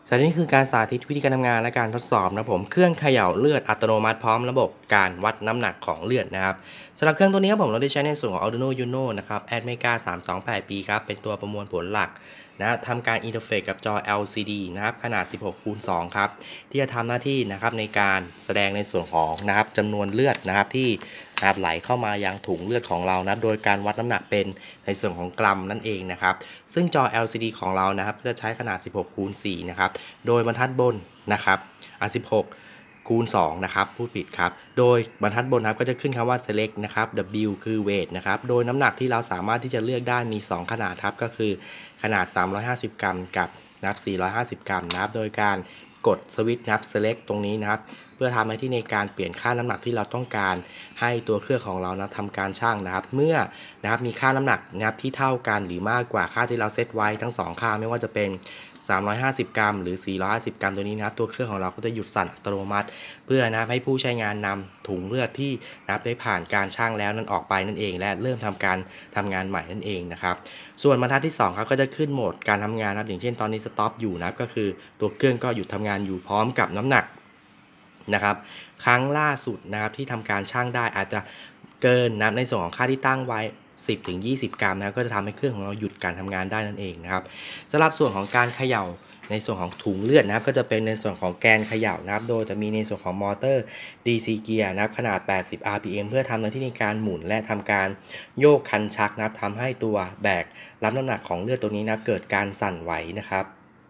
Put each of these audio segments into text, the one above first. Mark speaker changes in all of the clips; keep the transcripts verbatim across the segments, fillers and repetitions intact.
Speaker 1: สาธิตนี้คือการสาธิตวิธีการทำงานและการทดสอบนะผมเครื่องเขย่าเลือดอัตโนมัติพร้อมระบบการวัดน้ำหนักของเลือดนะครับสำหรับเครื่องตัวนี้ครับผมเราได้ใช้ในส่วนของ Arduino Uno นะครับ Atmega สามสองแปด ปีครับเป็นตัวประมวลผลหลักนะทำการอินเทอร์เฟซกับจอ แอล ซี ดี นะครับขนาด สิบหกคูณสอง ครับที่จะทำหน้าที่นะครับในการแสดงในส่วนของนะครับจำนวนเลือดนะครับที่นะครับไหลเข้ามายังถุงเลือดของเรานะโดยการวัดน้ำหนักเป็นในส่วนของกรัมนั่นเองนะครับซึ่งจอ แอล ซี ดี ของเรานะครับก็จะใช้ขนาด สิบหกคูณสี่ นะครับโดยบรรทัดบนนะครับอ่ะสิบหกคูณสองนะครับพูดผิดครับโดยบรรทัดบนครับก็จะขึ้นคำว่า select นะครับ W คือ weight นะครับโดยน้ำหนักที่เราสามารถที่จะเลือกได้มีสองขนาดครับก็คือขนาดสามร้อยห้าสิบกรัมกับนะครับสี่ร้อยห้าสิบกรัมนะครับโดยการกดสวิตช์นะครับ select ตรงนี้นะครับเพื่อทำให้ที่ในการเปลี่ยนค่าน้ำหนักที่เราต้องการให้ตัวเครื่องของเรานะทำการชั่งนะครับเมื่อนะครับมีค่าน้ำหนักนะครับที่เท่ากันหรือมากกว่าค่าที่เราเซตไว้ทั้งสองค่าไม่ว่าจะเป็นสามร้อยห้าสิบกรัมหรือสี่ร้อยห้าสิบกรัมตัวนี้นะครับตัวเครื่องของเราก็จะหยุดสั่นอัตโนมัติเพื่อนะครับให้ผู้ใช้งานนำถุงเลือดที่นะครับได้ผ่านการชั่งแล้วนั้นออกไปนั่นเองและเริ่มทำการทำงานใหม่นั่นเองนะครับส่วนบรรทัดที่สองครับก็จะขึ้นโหมดการทำงานนะครับอย่างเช่นตอนนี้สต็อปอยู่นะครับก็คือตัวเครื่องก็หยุดทำงานอยู่พร้อมกับน้ำหนักนะครับครั้งล่าสุดนะครับที่ทำการชั่งได้อาจจะเกินนะในส่วนของค่าที่ตั้งไว้สิบถึงยี่สิบกรัมนะก็จะทำให้เครื่องของเราหยุดการทำงานได้นั่นเองนะครับสำหรับส่วนของการเขย่าในส่วนของถุงเลือดนะครับก็จะเป็นในส่วนของแกนเขย่านะครับโดยจะมีในส่วนของมอเตอร์ ดี ซี เกียร์นะครับขนาดแปดสิบ อาร์ พี เอ็ม เพื่อทำหน้าที่ในการหมุนและทำการโยกคันชักนะครับทำให้ตัวแบกรับน้ำหนักของเลือดตัวนี้นะเกิดการสั่นไหวนะครับ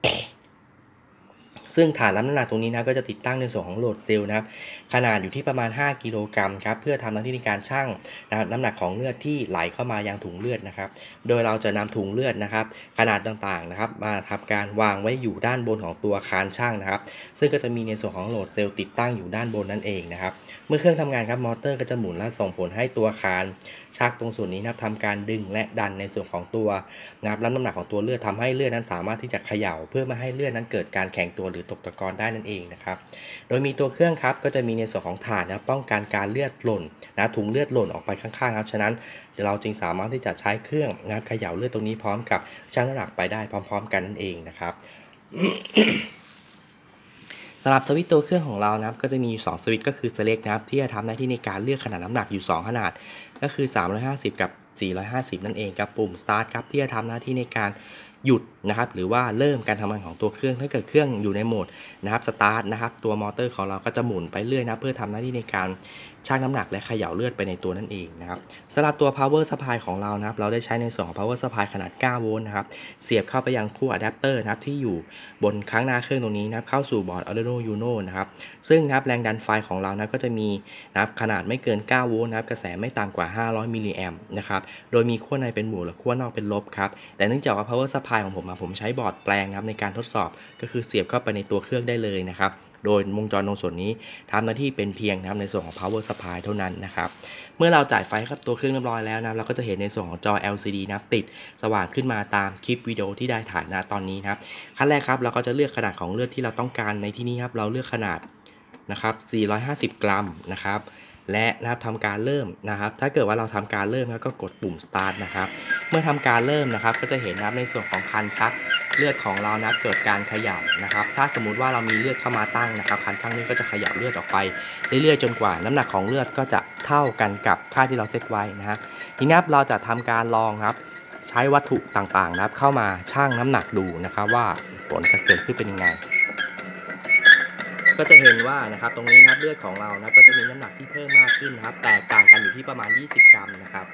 Speaker 1: ซึ่งฐานรับน้ำหนักตรงนี้นะก็จะติดตั้งในส่วนของโหลดเซลล์นะครับขนาดอยู่ที่ประมาณห้ากิโลกรัมครับเพื่อทำหน้าที่ในการชั่งนะครับน้ำหนักของเลือดที่ไหลเข้ามายังถุงเลือดนะครับโดยเราจะนำถุงเลือดนะครับขนาดต่างๆนะครับมาทำการวางไว้อยู่ด้านบนของตัวคานชั่งนะครับซึ่งก็จะมีในส่วนของโหลดเซลล์ติดตั้งอยู่ด้านบนนั่นเองนะครับเมื่อเครื่องทำงานครับมอเตอร์ก็จะหมุนและส่งผลให้ตัวคานชักตรงส่วนนี้นะครับทำการดึงและดันในส่วนของตัวนะครับรับน้ำหนักของตัวเลือดทำให้เลือดนั้นสามารถที่จะเขย่าเพื่อไม่ให้เลือดนั้นเกิดการแข็งตัวหรือตกตะกอนได้นั่นเองนะครับโดยมีตัวเครื่องครับก็จะมีในส่วนของถาดนะป้องกันการเลือดหล่นนะถุงเลือดหล่นออกไปข้างๆครับฉะนั้นเราจึงสามารถที่จะใช้เครื่องนะเขย่าเลือดตรงนี้พร้อมกับชั่งน้ำหนักไปได้พร้อมๆกันนั่นเองนะครับ สำหรับสวิตช์ตัวเครื่องของเรานะครับก็จะมีอยู่สองสวิตช์ก็คือ select นะครับที่จะทำหน้าที่ในการเลือกขนาดน้ำหนักอยู่สองขนาดก็คือสามร้อยห้าสิบกับสี่ร้อยห้าสิบนั่นเองกับปุ่ม start ครับที่จะทำหน้าที่ในการหยุดนะครับหรือว่าเริ่มการทำงานของตัวเครื่องถ้าเกิดเครื่องอยู่ในโหมดนะครับ start นะครับตัวมอเตอร์ของเราก็จะหมุนไปเรื่อยนะเพื่อทำหน้าที่ในการชั่งน้ำหนักและเขย่าเลือดไปในตัวนั่นเองนะครับสำหรับตัว power supply ของเรานะครับเราได้ใช้ในส่วนของ power supply ขนาดเก้าโวลต์นะครับเสียบเข้าไปยังคู่อะแดปเตอร์นะครับที่อยู่บนข้างหน้าเครื่องตรงนี้นะครับเข้าสู่บอร์ด Arduino Uno นะครับซึ่งนะครับแรงดันไฟของเรานะก็จะมีนะครับขนาดไม่เกินเก้าโวลต์นะครับกระแสไม่ต่ำกว่าห้าร้อยมิลลิแอมป์นะครับโดยมีขั้วในเป็นบวกและขั้วนอกเป็นลบครับแต่เนื่องจากว่า power supply ของผมผมใช้บอร์ดแปลงนะครับในการทดสอบก็คือเสียบเข้าไปในตัวเครื่องได้เลยนะครับโดยวงจรตรงส่วนนี้ทำหน้าที่เป็นเพียงนะครับในส่วนของ power supply เท่านั้นนะครับเมื่อเราจ่ายไฟกับตัวเครื่องเรียบร้อยแล้วนะเราก็จะเห็นในส่วนของจอ แอล ซี ดี นะครับติดสว่างขึ้นมาตามคลิปวิดีโอที่ได้ถ่ายนะตอนนี้นะครับขั้นแรกครับเราก็จะเลือกขนาดของเลือดที่เราต้องการในที่นี้ครับเราเลือกขนาดนะครับสี่ร้อยห้าสิบกรัมนะครับและนะครับทำการเริ่มนะครับถ้าเกิดว่าเราทำการเริ่มก็กดปุ่ม start นะครับเมื่อทำการเริ่มนะครับก็จะเห็นนะครับในส่วนของคันชักเลือดของเรานะเกิดการขยับนะครับถ้าสมมุติว่าเรามีเลือดเข้ามาตั้งนะครับคันชักนี้ก็จะขยับเลือดออกไปเรื่อยๆจนกว่าน้ำหนักของเลือดก็จะเท่ากันกับค่าที่เราเซตไว้นะฮะทีนี้เราจะทำการลองครับใช้วัตถุต่างๆนะครับเข้ามาชั่งน้ำหนักดูนะครับว่าผลจะเกิดขึ้นเป็นยังไงก็จะเห็นว่านะครับตรงนี้นะครับเลือดของเรานะก็จะมีน้ำหนักที่เพิ่มมากขึ้นนะครับแตกต่างกันอยู่ที่ประมาณยี่สิบกรัมนะครับ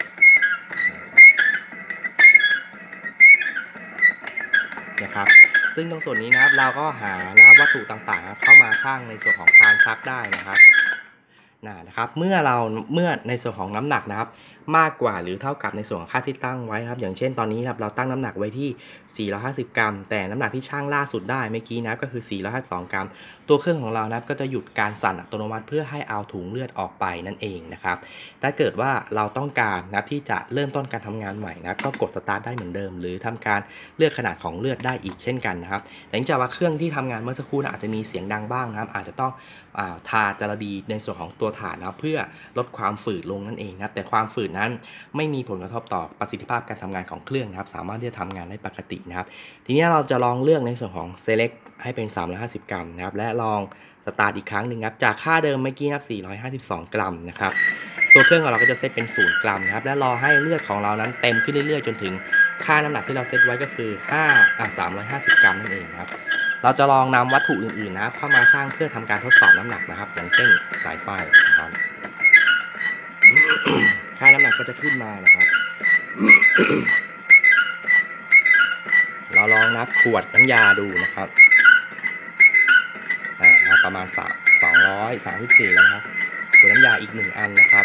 Speaker 1: นะครับซึ่งตรงส่วนนี้นะครับเราก็หานะครับวัตถุต่างๆเข้ามาชั่งในส่วนของคานชักได้นะครับนะครับเมื่อเราเมื่อในส่วนของน้ำหนักนะครับมากกว่าหรือเท่ากับในส่วนของค่าที่ตั้งไว้ครับอย่างเช่นตอนนี้ครับเราตั้งน้ำหนักไว้ที่สี่ร้อยห้าสิบกรัมแต่น้ำหนักที่ชั่งล่าสุดได้เมื่อกี้นะก็คือสี่ร้อยห้าสิบสองกรัมตัวเครื่องของเรานะครับก็จะหยุดการสั่นอัตโนมัติเพื่อให้เอาถุงเลือดออกไปนั่นเองนะครับถ้าเกิดว่าเราต้องการนะที่จะเริ่มต้นการทำงานใหม่นะก็กดสตาร์ทได้เหมือนเดิมหรือทำการเลือกขนาดของเลือดได้อีกเช่นกันนะครับแต่เนื่องจากว่าเครื่องที่ทำงานเมื่อสักครู่นะอาจจะมีเสียงดังบ้างนะครับอาจจะต้องทาจาระบีในส่วนของตัวถ่านนะเพื่อลดความฝืดลงนั่นเองนะแต่ความฝืดนะนั้นไม่มีผลกระทบต่อประสิทธิภาพการทำงานของเครื่องนะครับสามารถที่จะทำงานได้ปกตินะครับทีนี้เราจะลองเลือกในส่วนของ select ให้เป็นสามร้อยห้าสิบกรัมนะครับและลองสตาร์ทอีกครั้งหนึ่งครับจากค่าเดิมเมื่อกี้ครับสี่ร้อยห้าสิบสองกรัมนะครับตัวเครื่องของเราก็จะเซตเป็นศูนย์กรัมนะครับและรอให้เลือดของเรานั้นเต็มขึ้นเรื่อยๆจนถึงค่าน้ำหนักที่เราเซตไว้ก็คือห้าอ่ะสามร้อยห้าสิบกรัมนั่นเองครับเราจะลองนำวัตถุอื่นๆนะครับเข้ามาชั่งเพื่อทำการทดสอบน้ำหนักนะครับอย่างเช่นสายไฟนะครับค่าน้ำหนักก็จะขึ้นมานะครับเราลองนับขวดน้ำยาดูนะครับอ่าประมาณสามสองร้อยสามสิบสี่แล้วนะครับขวดน้ำยาอีกหนึ่งอันนะครับ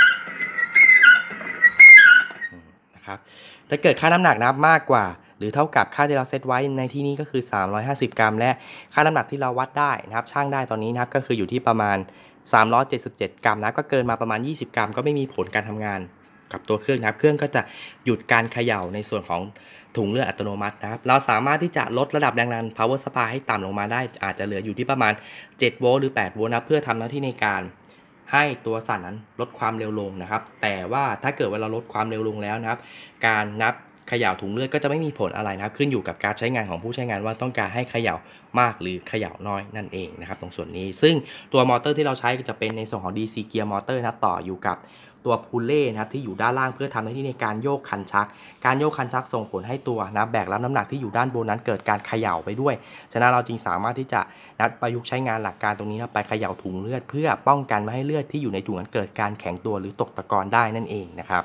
Speaker 1: นะครับถ้าเกิดค่าน้ำหนักนับมากกว่าหรือเท่ากับค่าที่เราเซตไว้ในที่นี้ก็คือสามร้อยห้าสิบกรัมและค่าน้ำหนักที่เราวัดได้นะครับช่างได้ตอนนี้นะครับก็คืออยู่ที่ประมาณสามร้อยเจ็ดสิบเจ็ดกรัมนะก็เกินมาประมาณยี่สิบกรัมก็ไม่มีผลการทำงานกับตัวเครื่องนะครับเครื่องก็จะหยุดการเขย่าในส่วนของถุงเลือดอัตโนมัตินะครับเราสามารถที่จะลดระดับแรงดัน power supply ให้ต่ำลงมาได้อาจจะเหลืออยู่ที่ประมาณเจ็ดโวลต์หรือแปดโวลต์นะเพื่อทำหน้าที่ในการให้ตัวสั่นนั้นลดความเร็วลงนะครับแต่ว่าถ้าเกิดว่าเราลดความเร็วลงแล้วนะครับการนับเขย่าถุงเลือดก็จะไม่มีผลอะไรนะครับขึ้นอยู่กับการใช้งานของผู้ใช้งานว่าต้องการให้เขย่ามากหรือเขย่าน้อยนั่นเองนะครับตรงส่วนนี้ซึ่งตัวมอเตอร์ที่เราใช้จะเป็นในส่วนของ ดี ซี Gear Motor นะครับต่ออยู่กับตัวพูลเล่นะครับที่อยู่ด้านล่างเพื่อทำหน้าที่ในการโยกคันชักการโยกคันชักส่งผลให้ตัวนะแบกรับน้ำหนักที่อยู่ด้านบนนั้นเกิดการเขย่าไปด้วยฉะนั้นเราจึงสามารถที่จะนัดประยุกต์ใช้งานหลักการตรงนี้นะไปเขย่าถุงเลือดเพื่อป้องกันไม่ให้เลือดที่อยู่ในถุงนั้นเกิดการแข็งตัวหรือตกตะกอนได้นั่นเองนะครับ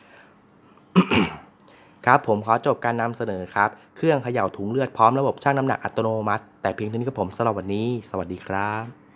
Speaker 1: ครับผมขอจบการนำเสนอครับเครื่องเขย่าถุงเลือดพร้อมระบบชั่งน้ำหนักอัตโนมัติแต่เพียงเท่านี้ครับผมสำหรับวันนี้สวัสดีครับ